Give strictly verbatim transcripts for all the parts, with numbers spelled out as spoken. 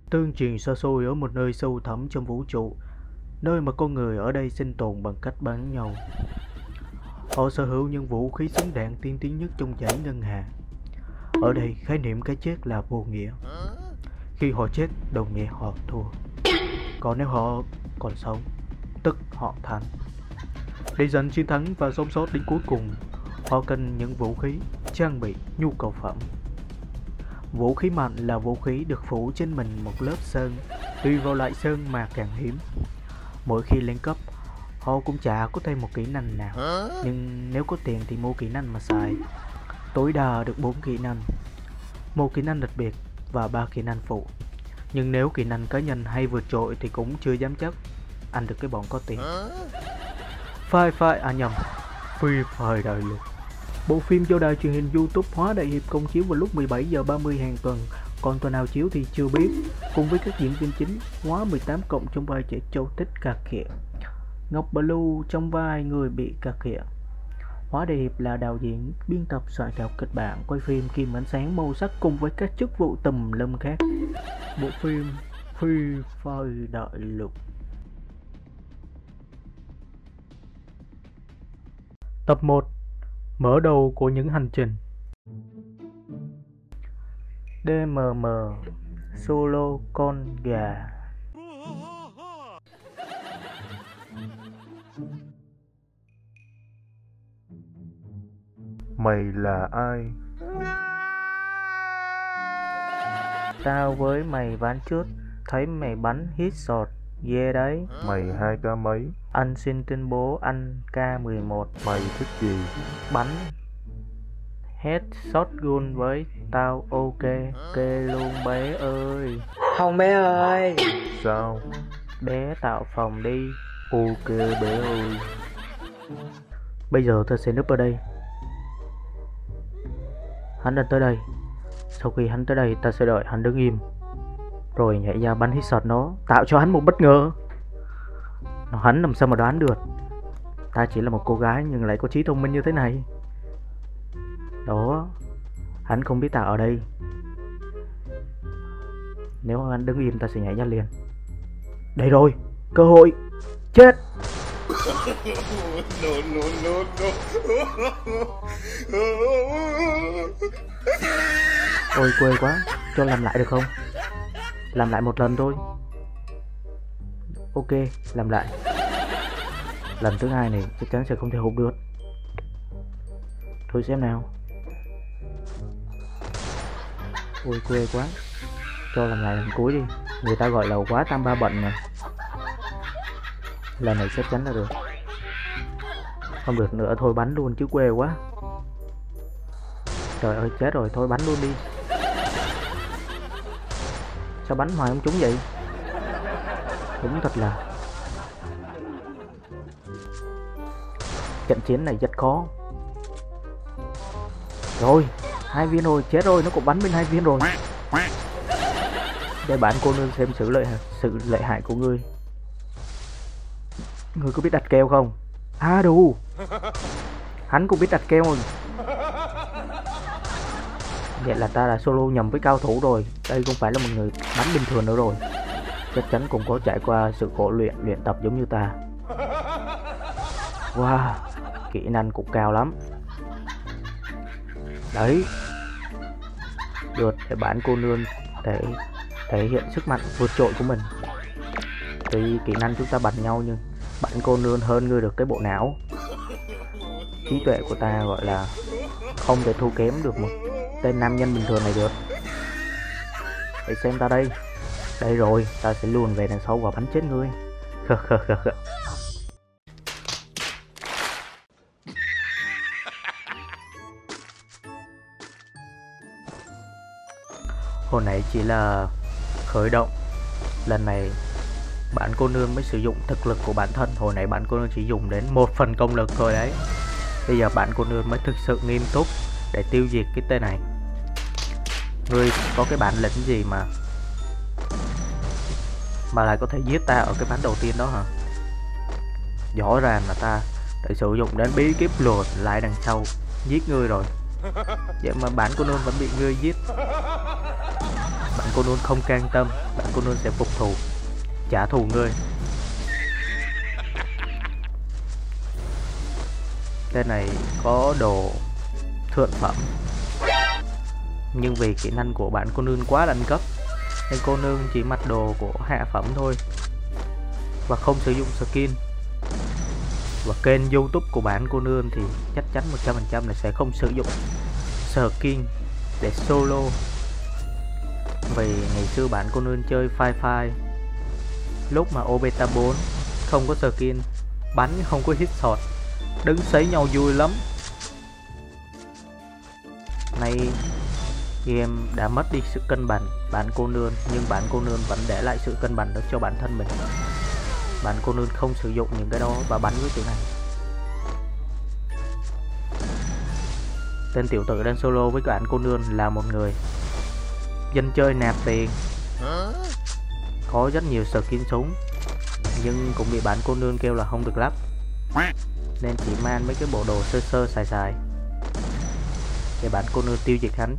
Tương truyền xa xôi ở một nơi sâu thẳm trong vũ trụ, nơi mà con người ở đây sinh tồn bằng cách bắn nhau. Họ sở hữu những vũ khí súng đạn tiên tiến nhất trong dãy ngân hà. Ở đây khái niệm cái chết là vô nghĩa. Khi họ chết đồng nghĩa họ thua. Còn nếu họ còn sống, tức họ thắng. Để giành chiến thắng và sống sót đến cuối cùng, họ cần những vũ khí, trang bị, nhu cầu phẩm. Vũ khí mạnh là vũ khí được phủ trên mình một lớp sơn, tùy vào loại sơn mà càng hiếm. Mỗi khi lên cấp, họ cũng chả có thêm một kỹ năng nào, nhưng nếu có tiền thì mua kỹ năng mà xài. Tối đa được bốn kỹ năng, một kỹ năng đặc biệt và ba kỹ năng phụ. Nhưng nếu kỹ năng cá nhân hay vượt trội thì cũng chưa dám chắc ăn được cái bọn có tiền. Phai phai à nhầm, Free Fire Đại Lục. Bộ phim do đài truyền hình YouTube Hóa Đại Hiệp công chiếu vào lúc mười bảy giờ ba mươi hàng tuần, còn tuần nào chiếu thì chưa biết. Cùng với các diễn viên chính, Hóa mười tám cộng trong vai trẻ trâu thích cà khịa, Ngọc Blue trong vai người bị cà khịa. Hóa Đại Hiệp là đạo diễn, biên tập, soạn thảo kịch bản, quay phim, kim ánh sáng, màu sắc cùng với các chức vụ tùm lum khác. Bộ phim Free Fire Đại Lục. Tập một. Mở đầu của những hành trình. đê em em Solo con gà. Mày là ai? Tao với mày ván trước, thấy mày bắn hit shot ghê đấy. Mày hai k mấy? Anh xin tuyên bố anh K mười một. Mày thích gì? Bắn hết shotgun với tao ok. Ok luôn bé ơi. Không bé ơi. Sao? Bé tạo phòng đi. Ok bé ơi. Bây giờ ta sẽ núp ở đây. Hắn đang tới đây. Sau khi hắn tới đây ta sẽ đợi hắn đứng im, rồi nhảy ra bắn hit shot nó, tạo cho hắn một bất ngờ. Nó hắn làm sao mà đoán được ta chỉ là một cô gái nhưng lại có trí thông minh như thế này. Đó, hắn không biết ta ở đây. Nếu hắn đứng im ta sẽ nhảy ra liền. Đây rồi, cơ hội. Chết. No, no, no, no. Ôi quê quá, cho làm lại được không? Làm lại một lần thôi. Ok, làm lại. Lần thứ hai này chắc chắn sẽ không thể hụt được. Thôi xem nào. Ôi quê quá, cho làm lại lần cuối đi. Người ta gọi là quá tam ba bận mà. Lần này chắc chắn là được. Không được nữa thôi bắn luôn chứ quê quá. Trời ơi chết rồi, thôi bắn luôn đi. Sao bắn hoài không trúng vậy? Đúng thật là trận chiến này rất khó. Rồi, hai viên rồi, chết rồi, nó cũng bắn bên hai viên rồi. Để bán cô nương xem sự lợi sự lợi hại của ngươi. Ngươi có biết đặt keo không? À đủ. Hắn cũng biết đặt keo rồi. Vậy là ta đã solo nhầm với cao thủ rồi. Đây không phải là một người bắn bình thường nữa rồi. Chắc chắn cũng có trải qua sự khổ luyện, luyện tập giống như ta. Wow, kỹ năng cũng cao lắm. Đấy. Được, để bán cô nương để thể hiện sức mạnh vượt trội của mình. Tuy kỹ năng chúng ta bằng nhau nhưng bạn cô nương hơn ngươi được cái bộ não. Trí tuệ của ta gọi là không thể thua kém được một tên nam nhân bình thường này được. Để xem ta đây. Đây rồi, ta sẽ luồn về đằng sau và bắn chết ngươi. Khờ khờ khờ khờ. Hồi nãy chỉ là khởi động. Lần này bạn cô nương mới sử dụng thực lực của bản thân. Hồi nãy bạn cô nương chỉ dùng đến một phần công lực thôi đấy. Bây giờ bạn cô nương mới thực sự nghiêm túc để tiêu diệt cái tên này. Ngươi có cái bản lĩnh gì mà Mà lại có thể giết ta ở cái ván đầu tiên đó hả? Rõ ràng là ta đã sử dụng đến bí kíp lùa lại đằng sau giết ngươi rồi. Vậy mà bản cô nương vẫn bị ngươi giết. Bạn cô nương không can tâm, bạn cô nương sẽ phục thù, trả thù ngươi. Tên này có đồ thượng phẩm, nhưng vì kỹ năng của bạn cô nương quá đẳng cấp nên cô nương chỉ mặc đồ của hạ phẩm thôi và không sử dụng skin. Và kênh YouTube của bạn cô nương thì chắc chắn một trăm phần trăm là sẽ không sử dụng skin để solo. Vì ngày xưa bạn cô nương chơi Fire Fire lúc mà ô beta bốn không có skin, bắn không có hit shot, đứng sấy nhau vui lắm. Nay game đã mất đi sự cân bằng bạn cô nương, nhưng bạn cô nương vẫn để lại sự cân bằng đó cho bản thân mình. Bạn cô nương không sử dụng những cái đó và bắn với kiểu này. Tên tiểu tử đang solo với bạn cô nương là một người dân chơi nạp tiền, có rất nhiều skin súng, nhưng cũng bị bạn cô nương kêu là không được lắp, nên chỉ mang mấy cái bộ đồ sơ sơ xài xài để bạn cô nương tiêu diệt hắn.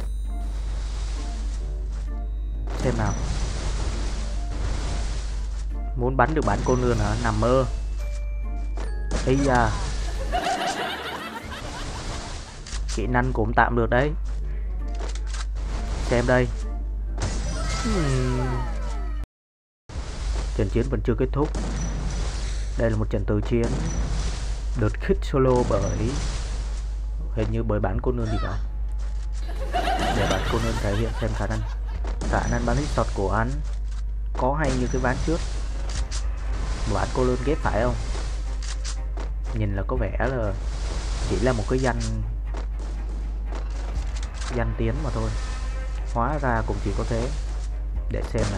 Xem nào, muốn bắn được bạn cô nương hả? Nằm mơ. Ý da, kỹ năng cũng tạm được đấy. Xem đây. hmm. Trận chiến vẫn chưa kết thúc. Đây là một trận tử chiến đột kích solo bởi hình như bởi bạn cô nương thì phải. Để bạn cô nương thể hiện xem khả năng khả năng bắn shot của anh có hay như cái ván trước. Bạn cô nương ghép phải không? Nhìn là có vẻ là chỉ là một cái danh danh tiếng mà thôi, hóa ra cũng chỉ có thế. Để xem này.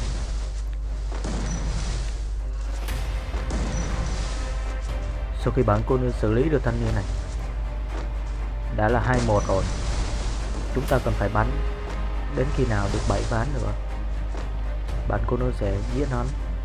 Sau khi bạn cô nương xử lý được thanh niên này, đã là hai một rồi. Chúng ta cần phải bắn đến khi nào được bảy ván nữa. Bạn cô nương sẽ giết hắn.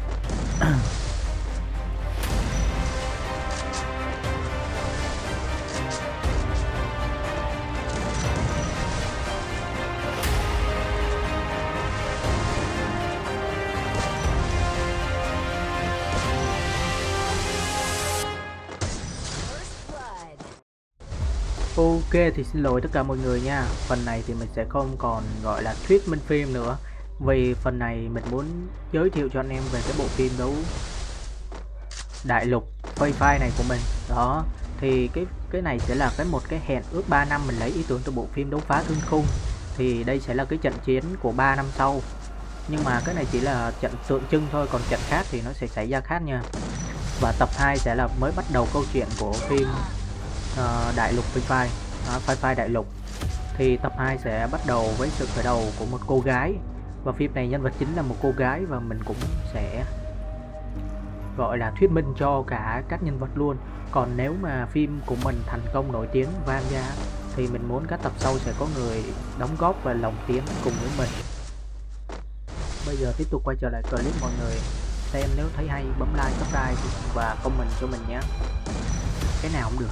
Ok thì xin lỗi tất cả mọi người nha. Phần này thì mình sẽ không còn gọi là thuyết minh phim nữa, vì phần này mình muốn giới thiệu cho anh em về cái bộ phim đấu đại lục Fire Fire này của mình. Đó, thì cái cái này sẽ là cái một cái hẹn ước ba năm mình lấy ý tưởng từ bộ phim đấu phá thương khung. Thì đây sẽ là cái trận chiến của ba năm sau. Nhưng mà cái này chỉ là trận tượng trưng thôi, còn trận khác thì nó sẽ xảy ra khác nha. Và tập hai sẽ là mới bắt đầu câu chuyện của phim uh, đại lục Fire Fire, uh, Fire Fire đại lục. Thì tập hai sẽ bắt đầu với sự khởi đầu của một cô gái, và phim này nhân vật chính là một cô gái, và mình cũng sẽ gọi là thuyết minh cho cả các nhân vật luôn. Còn nếu mà phim của mình thành công nổi tiếng vang ra thì mình muốn các tập sau sẽ có người đóng góp và lồng tiếng cùng với mình. Bây giờ tiếp tục quay trở lại clip, mọi người xem nếu thấy hay bấm like, subscribe và comment cho mình nhé. Cái nào cũng được.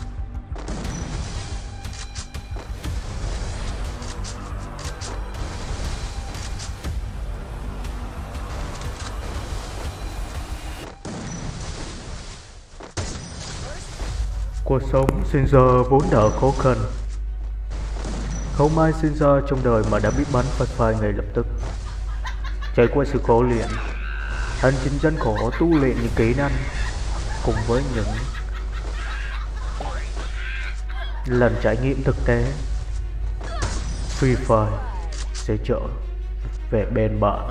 Cuộc sống sinh ra vốn đã khó khăn. Không ai sinh ra trong đời mà đã biết bắn Fire Fire ngay lập tức. Trải qua sự khổ luyện, hành trình gian khổ tu luyện những kỹ năng, cùng với những lần trải nghiệm thực tế, Free Fire sẽ trở về bên bạn.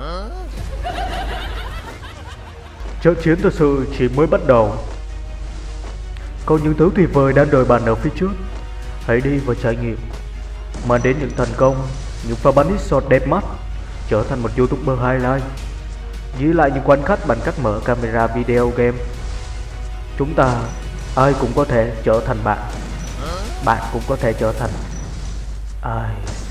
Trận chiến thật sự chỉ mới bắt đầu. Còn những thứ tuyệt vời đang đợi bạn ở phía trước. Hãy đi và trải nghiệm, mang đến những thành công, những pha bắn hit shot đẹp mắt, trở thành một YouTuber highlight, giữ lại những khoảnh khắc bằng cách mở camera video game. Chúng ta ai cũng có thể trở thành bạn, bạn cũng có thể trở thành ai.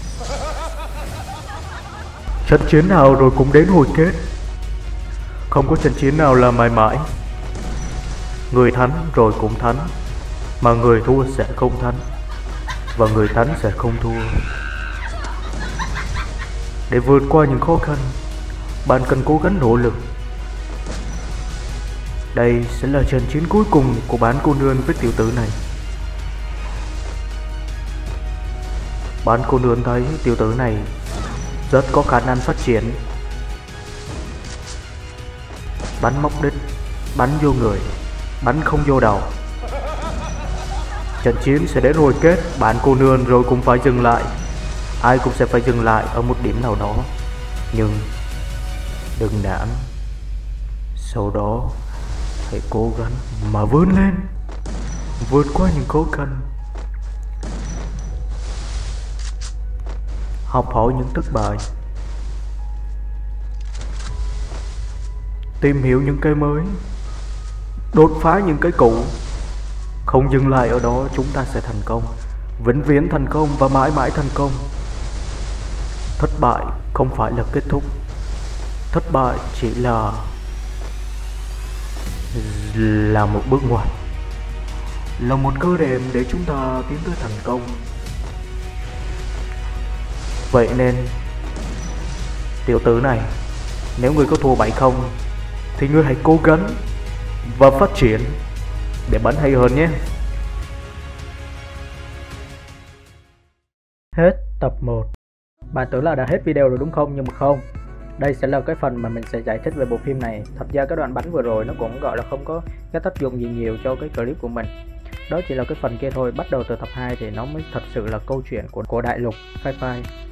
Trận chiến nào rồi cũng đến hồi kết. Không có trận chiến nào là mãi mãi. Người thắng rồi cũng thắng, mà người thua sẽ không thắng, và người thắng sẽ không thua. Để vượt qua những khó khăn, bạn cần cố gắng nỗ lực. Đây sẽ là trận chiến cuối cùng của bán cô nương với tiểu tử này. Bán cô nương thấy tiểu tử này rất có khả năng phát triển. Bắn móc đích, bắn vô người, bắn không vô đầu. Trận chiến sẽ đến hồi kết, bạn cô nương rồi cũng phải dừng lại. Ai cũng sẽ phải dừng lại ở một điểm nào đó. Nhưng đừng nản. Sau đó hãy cố gắng mà vươn lên, vượt qua những khó khăn, học hỏi những thất bại, tìm hiểu những cái mới, đột phá những cái cũ. Không dừng lại ở đó, chúng ta sẽ thành công, vĩnh viễn thành công và mãi mãi thành công. Thất bại không phải là kết thúc. Thất bại chỉ là là một bước ngoặt, là một cơ đệm để chúng ta tiến tới thành công. Vậy nên tiểu tử này, nếu người có thua bảy không thì ngươi hãy cố gắng và phát triển để bắn hay hơn nhé. Hết tập một. Bạn tưởng là đã hết video rồi đúng không? Nhưng mà không. Đây sẽ là cái phần mà mình sẽ giải thích về bộ phim này. Thật ra cái đoạn bắn vừa rồi nó cũng gọi là không có cái tác dụng gì nhiều cho cái clip của mình. Đó chỉ là cái phần kia thôi. Bắt đầu từ tập hai thì nó mới thật sự là câu chuyện của, của đại lục Phai Phai.